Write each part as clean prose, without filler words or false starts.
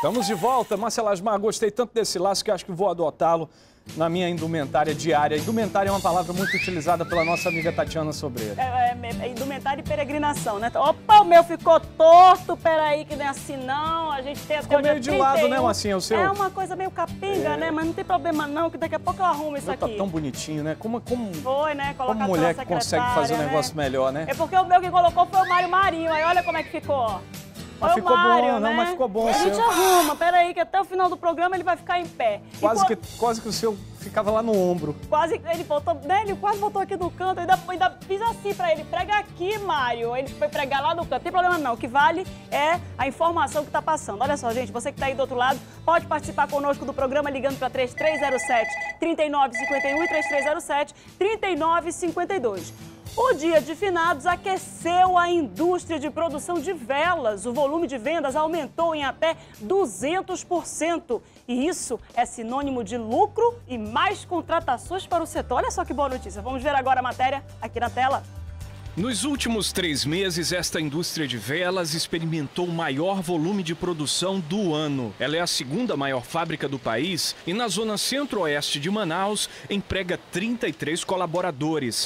Estamos de volta. Marcela Asmar, gostei tanto desse laço que acho que vou adotá-lo na minha indumentária diária. Indumentária é uma palavra muito utilizada pela nossa amiga Tatiana Sobreira. É indumentária e peregrinação, né? Opa, o meu ficou torto, peraí, que não é assim não. A gente tem a ficou meio de 31. Lado, né, Marcinha, o seu? É uma coisa meio capenga, né? Mas não tem problema não, que daqui a pouco eu arrumo isso aqui. Tá tão bonitinho, né? Foi, né? Colocar como mulher que consegue fazer um negócio melhor, né? É porque o meu que colocou foi o Mário Marinho. Aí olha como é que ficou. Mas ficou Mário, bom, né? Não, mas ficou bom. A gente arruma, peraí, que até o final do programa ele vai ficar em pé. Quase que o seu ficava lá no ombro. Quase, ele voltou, né? Ele quase voltou aqui no canto, ainda fiz assim pra ele, prega aqui, Mário. Ele foi pregar lá no canto, não tem problema não, o que vale é a informação que tá passando. Olha só, gente, você que tá aí do outro lado, pode participar conosco do programa ligando pra 3307-3951 e 3307-3952. O Dia de Finados aqueceu a indústria de produção de velas. O volume de vendas aumentou em até 200%. E isso é sinônimo de lucro e mais contratações para o setor. Olha só que boa notícia. Vamos ver agora a matéria aqui na tela. Nos últimos 3 meses, esta indústria de velas experimentou o maior volume de produção do ano. Ela é a segunda maior fábrica do país e na zona centro-oeste de Manaus emprega 33 colaboradores.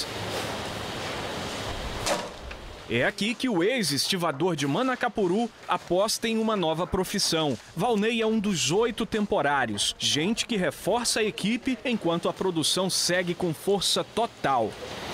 É aqui que o ex-estivador de Manacapuru aposta em uma nova profissão. Valnei é um dos 8 temporários, gente que reforça a equipe enquanto a produção segue com força total.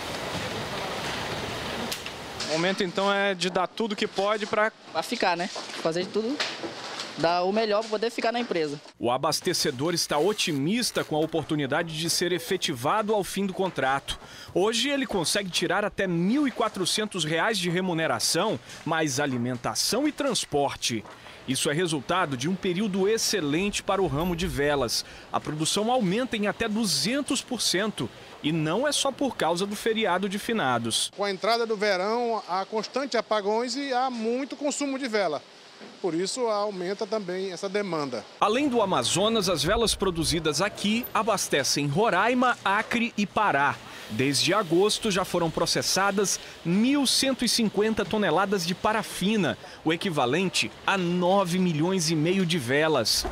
O momento então é de dar tudo que pode para ficar, né? Fazer de tudo. Dar o melhor para poder ficar na empresa. O abastecedor está otimista com a oportunidade de ser efetivado ao fim do contrato. Hoje ele consegue tirar até R$ 1.400 de remuneração, mais alimentação e transporte. Isso é resultado de um período excelente para o ramo de velas. A produção aumenta em até 200%. E não é só por causa do feriado de finados. Com a entrada do verão, há constantes apagões e há muito consumo de vela. Por isso aumenta também essa demanda. Além do Amazonas, as velas produzidas aqui abastecem Roraima, Acre e Pará. Desde agosto já foram processadas 1.150 toneladas de parafina, o equivalente a 9,5 milhões de velas.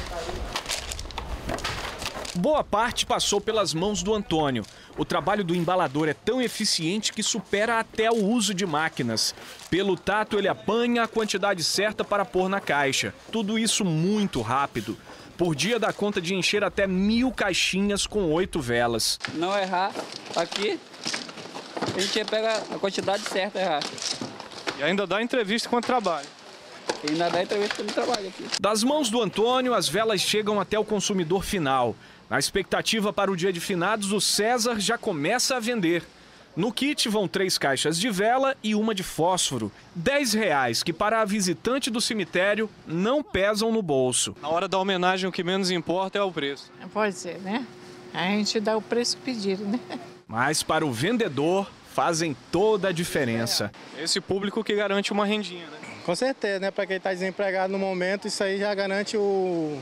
Boa parte passou pelas mãos do Antônio. O trabalho do embalador é tão eficiente que supera até o uso de máquinas. Pelo tato, ele apanha a quantidade certa para pôr na caixa. Tudo isso muito rápido. Por dia dá conta de encher até 1.000 caixinhas com 8 velas. Não errar aqui, a gente pega a quantidade certa, errar. E ainda dá entrevista com o trabalho. E ainda dá entrevista com o trabalho aqui. Das mãos do Antônio, as velas chegam até o consumidor final. Na expectativa para o dia de finados, o César já começa a vender. No kit vão 3 caixas de vela e uma de fósforo. R$10 que para a visitante do cemitério não pesam no bolso. Na hora da homenagem o que menos importa é o preço. Pode ser, né? A gente dá o preço pedido, né? Mas para o vendedor fazem toda a diferença. Esse público que garante uma rendinha, né? Com certeza, né? Para quem está desempregado no momento, isso aí já garante o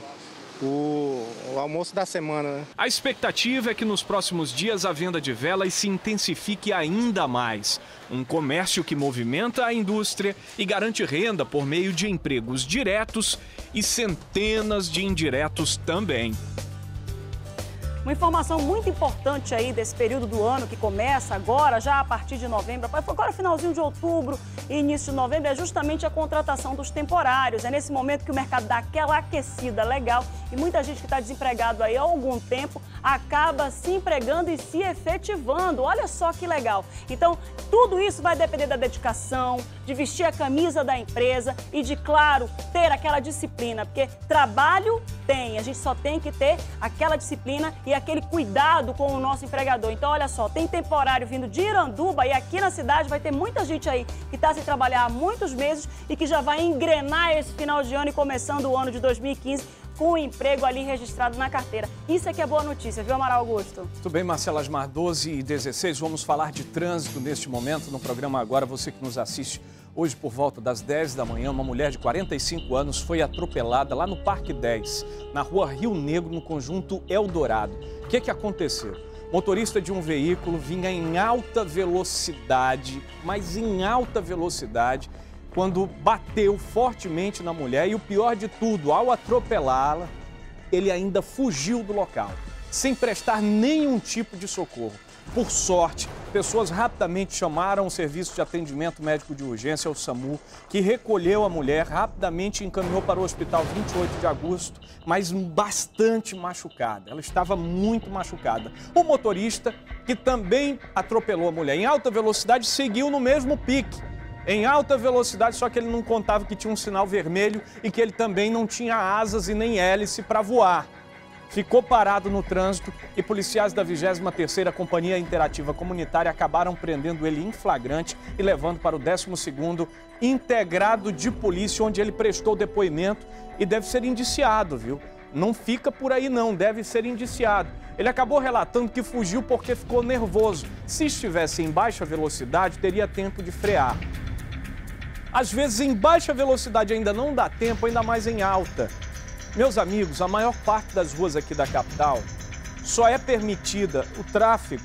almoço da semana, né? A expectativa é que nos próximos dias a venda de velas se intensifique ainda mais. Um comércio que movimenta a indústria e garante renda por meio de empregos diretos e centenas de indiretos também. Uma informação muito importante aí desse período do ano que começa agora, já a partir de novembro, agora finalzinho de outubro e início de novembro, é justamente a contratação dos temporários. É nesse momento que o mercado dá aquela aquecida legal e muita gente que está desempregado aí há algum tempo acaba se empregando e se efetivando. Olha só que legal. Então, tudo isso vai depender da dedicação, de vestir a camisa da empresa e de, claro, ter aquela disciplina, porque trabalho tem, a gente só tem que ter aquela disciplina e aquele cuidado com o nosso empregador. Então, olha só, tem temporário vindo de Iranduba e aqui na cidade vai ter muita gente aí que está sem trabalhar há muitos meses e que já vai engrenar esse final de ano e começando o ano de 2015 com o emprego ali registrado na carteira. Isso é que é boa notícia, viu, Amaral Augusto? Tudo bem, Marcela Asmar, 12h16. Vamos falar de trânsito neste momento no programa Agora. Você que nos assiste hoje por volta das 10 da manhã, uma mulher de 45 anos foi atropelada lá no Parque 10, na rua Rio Negro, no conjunto Eldorado. O que aconteceu? Motorista de um veículo vinha em alta velocidade, mas em alta velocidade, quando bateu fortemente na mulher e o pior de tudo, ao atropelá-la, ele ainda fugiu do local, sem prestar nenhum tipo de socorro. Por sorte, pessoas rapidamente chamaram o serviço de atendimento médico de urgência, o SAMU, que recolheu a mulher, rapidamente encaminhou para o hospital 28 de agosto, mas bastante machucada. Ela estava muito machucada. O motorista, que também atropelou a mulher em alta velocidade, seguiu no mesmo pique. Em alta velocidade, só que ele não contava que tinha um sinal vermelho e que ele também não tinha asas e nem hélice para voar. Ficou parado no trânsito e policiais da 23ª Companhia Interativa Comunitária acabaram prendendo ele em flagrante e levando para o 12º Integrado de Polícia, onde ele prestou depoimento e deve ser indiciado, viu? Não fica por aí não, deve ser indiciado. Ele acabou relatando que fugiu porque ficou nervoso. Se estivesse em baixa velocidade, teria tempo de frear. Às vezes em baixa velocidade ainda não dá tempo, ainda mais em alta. Meus amigos, a maior parte das ruas aqui da capital só é permitida o tráfego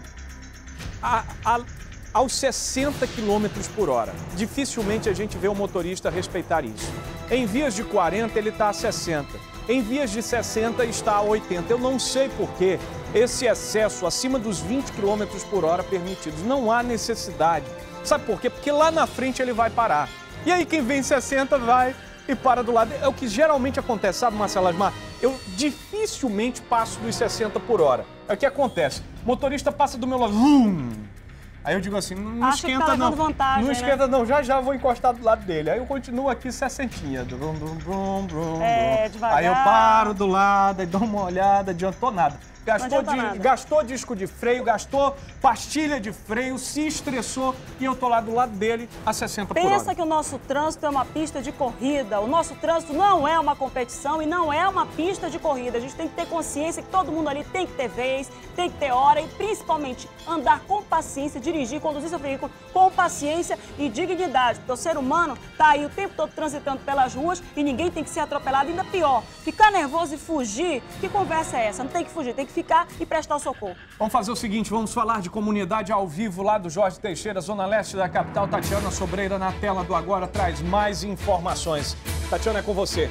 aos 60 km por hora. Dificilmente a gente vê o motorista respeitar isso. Em vias de 40 ele está a 60, em vias de 60 está a 80. Eu não sei por que esse excesso acima dos 20 km por hora permitidos. Não há necessidade. Sabe por quê? Porque lá na frente ele vai parar. E aí quem vem 60 vai e para do lado. É o que geralmente acontece, sabe, Marcelo Asmar? Eu dificilmente passo dos 60 por hora. É o que acontece. O motorista passa do meu lado. Aí eu digo assim, não Acho esquenta que tá não. vantagem, não esquenta né? não, já vou encostar do lado dele. Aí eu continuo aqui 60. Devagar. Aí eu paro do lado, aí dou uma olhada, adiantou nada. Gastou disco de freio, gastou pastilha de freio, se estressou e eu tô lá do lado dele a 60 por hora. Pensa que o nosso trânsito é uma pista de corrida. O nosso trânsito não é uma competição e não é uma pista de corrida. A gente tem que ter consciência que todo mundo ali tem que ter vez, tem que ter hora e principalmente andar com paciência, dirigir, conduzir seu veículo com paciência e dignidade. Porque o ser humano tá aí o tempo todo transitando pelas ruas e ninguém tem que ser atropelado. Ainda pior, ficar nervoso e fugir. Que conversa é essa? Não tem que fugir, tem que ficar e prestar socorro. Vamos fazer o seguinte, vamos falar de comunidade ao vivo lá do Jorge Teixeira, zona leste da capital. Tatiana Sobreira na tela do Agora traz mais informações. Tatiana, é com você.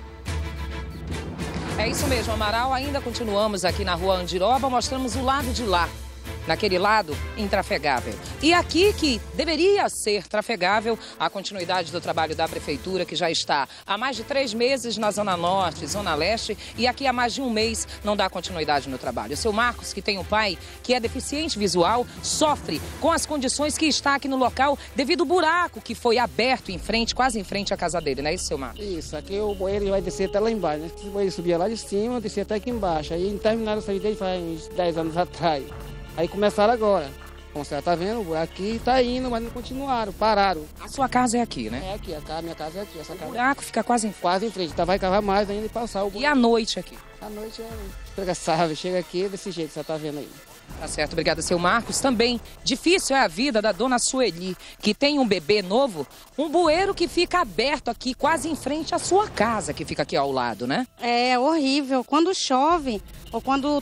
É isso mesmo, Amaral. Ainda continuamos aqui na rua Andiroba, mostramos o lado de lá. Naquele lado, intrafegável. E aqui, que deveria ser trafegável, a continuidade do trabalho da Prefeitura, que já está há mais de 3 meses na Zona Norte, Zona Leste, e aqui há mais de 1 mês não dá continuidade no trabalho. O seu Marcos, que tem um pai que é deficiente visual, sofre com as condições que está aqui no local devido ao buraco que foi aberto em frente, quase em frente à casa dele, não é isso, seu Marcos? Isso, aqui o bueiro vai descer até lá embaixo, né? O bueiro subia lá de cima, descia até aqui embaixo. Aí terminaram essa vida aí faz uns 10 anos atrás. Aí começaram agora. Como você tá vendo, aqui tá indo, mas não continuaram, pararam. A sua casa é aqui, né? É aqui, minha casa é aqui. Essa casa O buraco fica quase em frente. quase em frente. Então vai cavar mais ainda e passar o E à noite aqui? À noite é pregaçável, chega aqui desse jeito, você tá vendo aí. Tá certo, obrigada, seu Marcos. Também difícil é a vida da dona Sueli, que tem um bebê novo, um bueiro que fica aberto aqui, quase em frente à sua casa, que fica aqui ao lado, né? É horrível. Quando chove ou quando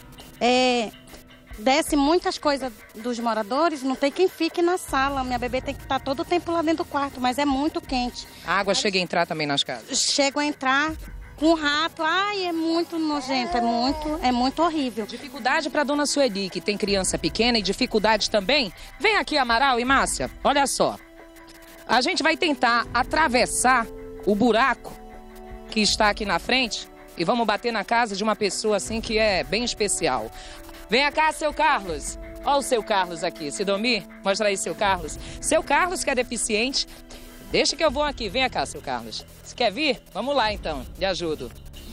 desce muitas coisas dos moradores, não tem quem fique na sala. Minha bebê tem que estar todo o tempo lá dentro do quarto, mas é muito quente. A água chega a entrar também nas casas? Chego a entrar com rato, ai, é muito nojento, é muito horrível. Dificuldade para dona Sueli, que tem criança pequena, e dificuldade também. Vem aqui, Amaral e Márcia, olha só. A gente vai tentar atravessar o buraco que está aqui na frente e vamos bater na casa de uma pessoa assim que é bem especial. Vem cá, seu Carlos. Olha o seu Carlos aqui. Sidomir, mostra aí, seu Carlos. Seu Carlos, que é deficiente. Deixa que eu vou aqui. Vem cá, seu Carlos. Você quer vir? Vamos lá, então. Lhe ajudo.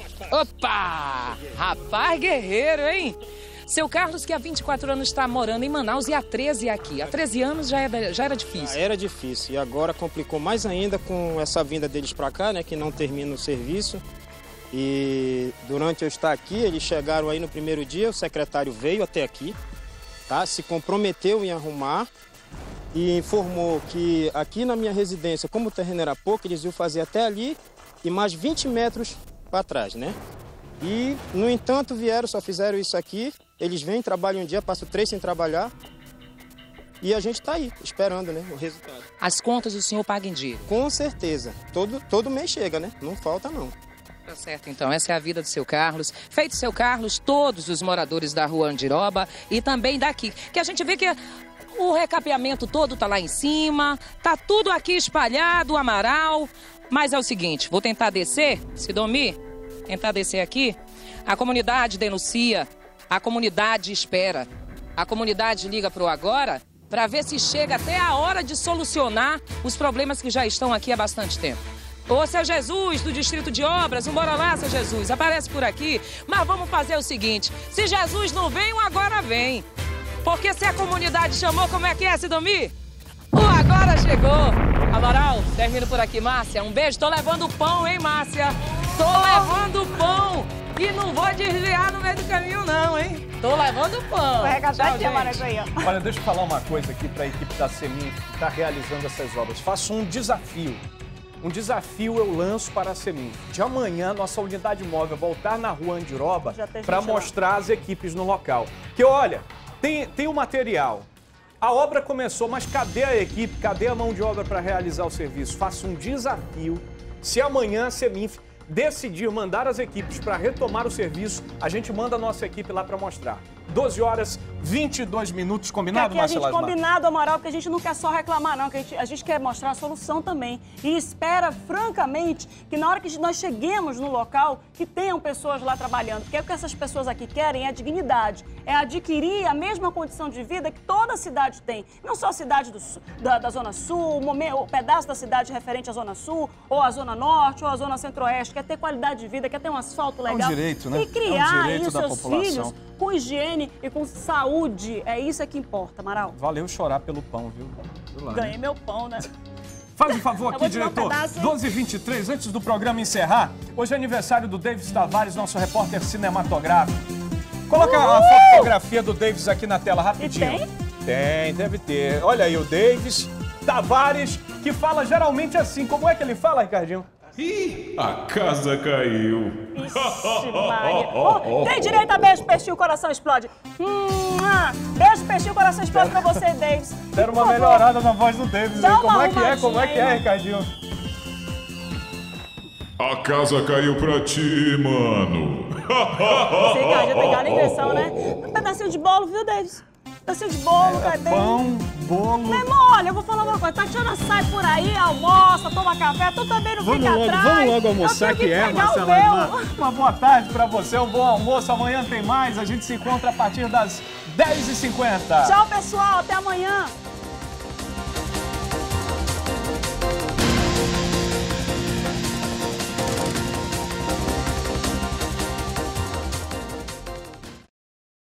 Opa! Rapaz guerreiro, hein? Seu Carlos, que há 24 anos está morando em Manaus e há 13 aqui. Há 13 anos já era difícil. Era difícil. E agora complicou mais ainda com essa vinda deles para cá, né? Que não termina o serviço. E durante eu estar aqui, eles chegaram aí no primeiro dia, o secretário veio até aqui, tá? Se comprometeu em arrumar e informou que aqui na minha residência, como o terreno era pouco, eles iam fazer até ali e mais 20 metros para trás, né? E, no entanto, só fizeram isso aqui, eles vêm, trabalham um dia, passam 3 sem trabalhar E a gente está aí, esperando, né, o resultado. As contas o senhor paga em dia? Com certeza. Todo mês chega, né? Não falta, não. Tá certo, então. Essa é a vida do seu Carlos. Feito seu Carlos, todos os moradores da rua Andiroba e também daqui. Que a gente vê que o recapeamento todo tá lá em cima, tá tudo aqui espalhado, o Amaral. Mas é o seguinte, vou tentar descer, Sidomir, tentar descer aqui. A comunidade denuncia, a comunidade espera. A comunidade liga pro Agora para ver se chega até a hora de solucionar os problemas que já estão aqui há bastante tempo. Ô, seu Jesus, do Distrito de Obras, bora lá, seu Jesus, aparece por aqui. Mas vamos fazer o seguinte, se Jesus não vem, o Agora vem. Porque se a comunidade chamou, como é que é, Sidomir? O Agora chegou. Amaral, termino por aqui, Márcia. Um beijo, tô levando pão, hein, Márcia? Tô levando pão. E não vou desviar no meio do caminho, não, hein? Tô levando pão. Vai arregaçar aqui, Amaral, isso aí, ó. Olha, deixa eu falar uma coisa aqui para a equipe da Seminf que está realizando essas obras. Faço um desafio. Um desafio eu lanço para a Seminf. De amanhã, nossa unidade móvel voltar na rua Andiroba para mostrar as equipes no local. Que olha, tem o material. A obra começou, mas cadê a equipe? Cadê a mão de obra para realizar o serviço? Faço um desafio. Se amanhã a Seminf decidir mandar as equipes para retomar o serviço, a gente manda a nossa equipe lá para mostrar. 12 horas, 22 minutos, combinado, Marcela? A gente combinado, Amaral, porque a gente não quer só reclamar, não, que a gente quer mostrar a solução também. E espera, francamente, que na hora que nós cheguemos no local, que tenham pessoas lá trabalhando. Porque o que essas pessoas aqui querem é dignidade, é adquirir a mesma condição de vida que toda a cidade tem. Não só a cidade da Zona Sul, o pedaço da cidade referente à Zona Sul, ou à Zona Norte, ou à Zona Centro-Oeste, quer ter qualidade de vida, quer ter um asfalto legal. É um direito, né? E criar aí os seus população. filhos com higiene e com saúde. É isso que importa, Amaral. Valeu chorar pelo pão, viu? Ganhei meu pão, né? Faz um favor aqui, diretor. 12h23, antes do programa encerrar, hoje é aniversário do Davis Tavares, nosso repórter cinematográfico. Coloca a fotografia do Davis aqui na tela rapidinho. E tem? Tem, deve ter. Olha aí o Davis Tavares, que fala geralmente assim. Como é que ele fala, Ricardinho? Ih, a casa caiu. Ixi, Maria. Oh, tem direito a beijo, peixinho, o coração explode. Beijo, peixinho, o coração explode pra você, Davis. Deram uma melhorada na voz do Davis, hein? Como é que é? Como é que é, Ricardinho? A casa caiu pra ti, mano. Esse Ricardinho tem cara de invenção, né? Um pedacinho de bolo, viu, Davis? Pedacinho de bolo, cadê? Pão, bolo. Meu irmão, olha, eu vou falar uma coisa. Tatiana sai por aí, almoça, toma café, tu também não fica atrás. Vamos logo almoçar, que é, Marcela. Uma boa tarde pra você, um bom almoço. Amanhã tem mais, a gente se encontra a partir das 10h50. Tchau, pessoal, até amanhã.